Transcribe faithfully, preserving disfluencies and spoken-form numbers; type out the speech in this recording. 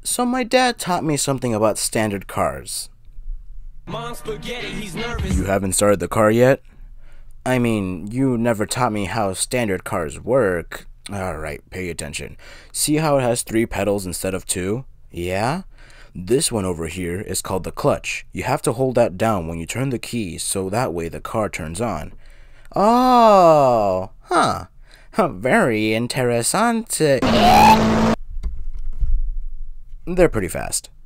So my dad taught me something about standard cars. Mom spaghetti, he's nervous. You haven't started the car yet? I mean, you never taught me how standard cars work. Alright, pay attention. See how it has three pedals instead of two? Yeah? This one over here is called the clutch. You have to hold that down when you turn the key so that way the car turns on. Oh, huh. Very interessante. They're pretty fast.